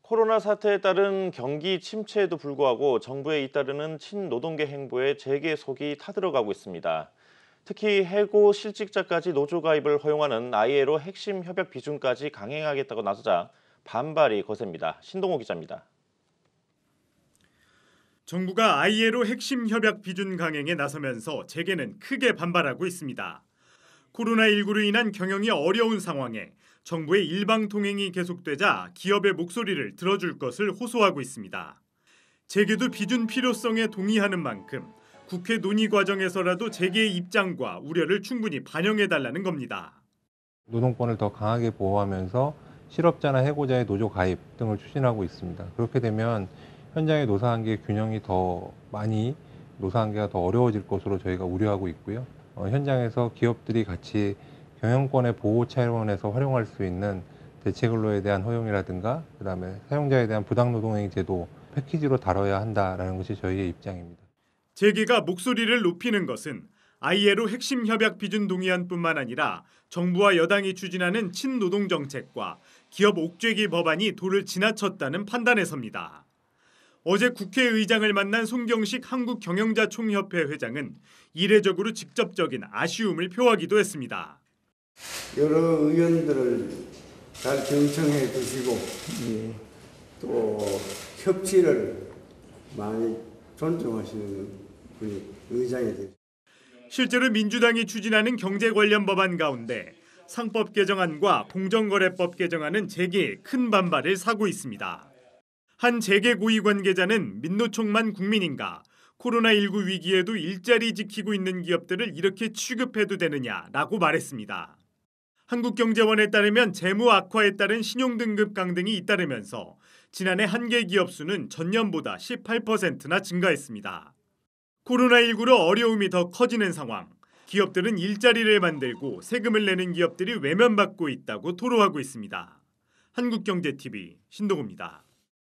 코로나 사태에 따른 경기 침체에도 불구하고 정부에 잇따르는 친노동계 행보에 재계속이 타들어가고 있습니다. 특히 해고 실직자까지 노조 가입을 허용하는 ILO 핵심 협약 비준까지 강행하겠다고 나서자 반발이 거셉니다. 신동호 기자입니다. 정부가 ILO 핵심 협약 비준 강행에 나서면서 재계는 크게 반발하고 있습니다. 코로나19로 인한 경영이 어려운 상황에 정부의 일방 통행이 계속되자 기업의 목소리를 들어줄 것을 호소하고 있습니다. 재계도 비준 필요성에 동의하는 만큼 국회 논의 과정에서라도 재계의 입장과 우려를 충분히 반영해달라는 겁니다. 노동권을 더 강하게 보호하면서 실업자나 해고자의 노조 가입 등을 추진하고 있습니다. 그렇게 되면 현장의 노사관계 균형이 더 많이 노사관계가 더 어려워질 것으로 저희가 우려하고 있고요. 현장에서 기업들이 같이 경영권의 보호 차원에서 활용할 수 있는 대체근로에 대한 허용이라든가 그다음에 사용자에 대한 부당노동행 제도 패키지로 다뤄야 한다라는 것이 저희의 입장입니다. 재계가 목소리를 높이는 것은 ILO 핵심 협약 비준 동의안뿐만 아니라 정부와 여당이 추진하는 친노동 정책과 기업 옥죄기 법안이 도를 지나쳤다는 판단에서입니다. 어제 국회의장을 만난 송경식 한국경영자총협회 회장은 이례적으로 직접적인 아쉬움을 표하기도 했습니다. 여러 의원들을 잘 경청해 주시고 또 협치를 많이 존중하시는 분이 의장이 되죠. 실제로 민주당이 추진하는 경제 관련 법안 가운데 상법 개정안과 공정거래법 개정안은 재계에 큰 반발을 사고 있습니다. 한 재계 고위 관계자는 민노총만 국민인가, 코로나19 위기에도 일자리 지키고 있는 기업들을 이렇게 취급해도 되느냐라고 말했습니다. 한국경제원에 따르면 재무 악화에 따른 신용등급 강등이 잇따르면서 지난해 한계 기업 수는 전년보다 18%나 증가했습니다. 코로나19로 어려움이 더 커지는 상황, 기업들은 일자리를 만들고 세금을 내는 기업들이 외면받고 있다고 토로하고 있습니다. 한국경제TV 신동호입니다.